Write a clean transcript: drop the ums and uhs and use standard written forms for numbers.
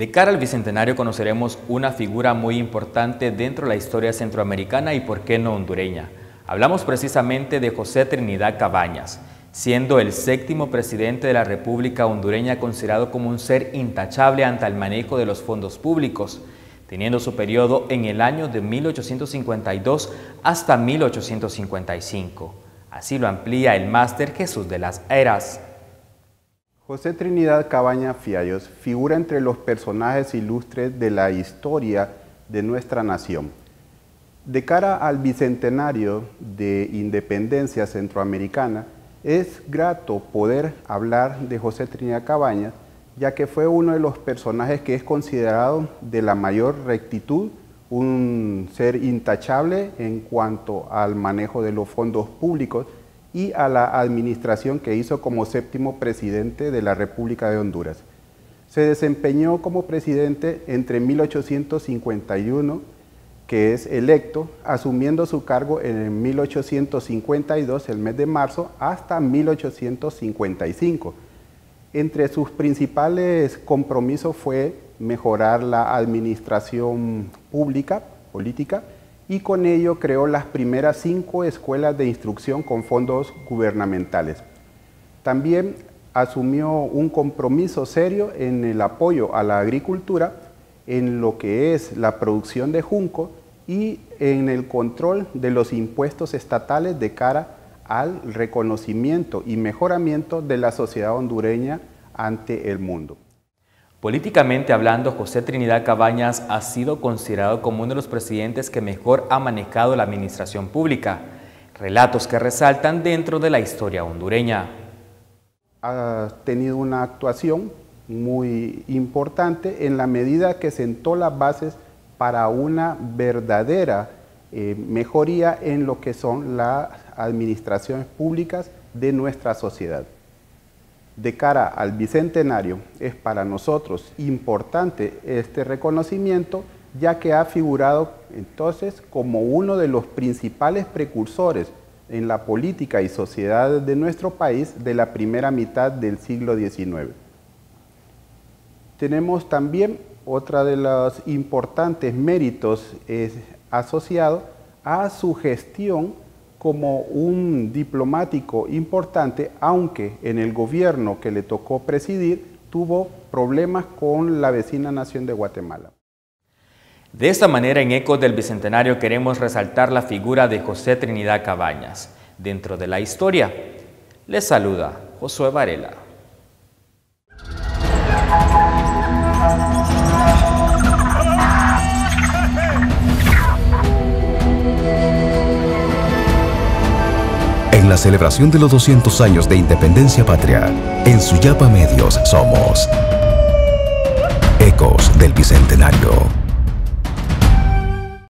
De cara al Bicentenario conoceremos una figura muy importante dentro de la historia centroamericana y por qué no hondureña. Hablamos precisamente de José Trinidad Cabañas, siendo el 7º presidente de la República Hondureña considerado como un ser intachable ante el manejo de los fondos públicos, teniendo su periodo en el año de 1852 hasta 1855. Así lo amplía el máster Jesús de las Heras. José Trinidad Cabañas Fiallos figura entre los personajes ilustres de la historia de nuestra nación. De cara al Bicentenario de Independencia Centroamericana, es grato poder hablar de José Trinidad Cabañas, ya que fue uno de los personajes que es considerado de la mayor rectitud, un ser intachable en cuanto al manejo de los fondos públicos y a la administración que hizo como 7º presidente de la República de Honduras. Se desempeñó como presidente entre 1851, que es electo, asumiendo su cargo en 1852, el mes de marzo, hasta 1855. Entre sus principales compromisos fue mejorar la administración política, y con ello creó las primeras 5 escuelas de instrucción con fondos gubernamentales. También asumió un compromiso serio en el apoyo a la agricultura, en lo que es la producción de junco y en el control de los impuestos estatales de cara al reconocimiento y mejoramiento de la sociedad hondureña ante el mundo. Políticamente hablando, José Trinidad Cabañas ha sido considerado como uno de los presidentes que mejor ha manejado la administración pública, relatos que resaltan dentro de la historia hondureña. Ha tenido una actuación muy importante en la medida que sentó las bases para una verdadera mejoría en lo que son las administraciones públicas de nuestra sociedad. De cara al Bicentenario, es para nosotros importante este reconocimiento, ya que ha figurado entonces como uno de los principales precursores en la política y sociedad de nuestro país de la primera mitad del siglo XIX. Tenemos también otra de los importantes méritos asociado a su gestión como un diplomático importante, aunque en el gobierno que le tocó presidir tuvo problemas con la vecina nación de Guatemala. De esta manera, en Ecos del Bicentenario queremos resaltar la figura de José Trinidad Cabañas. Dentro de la historia, les saluda Josué Varela. En la celebración de los 200 años de Independencia Patria, en Suyapa Medios somos Ecos del Bicentenario.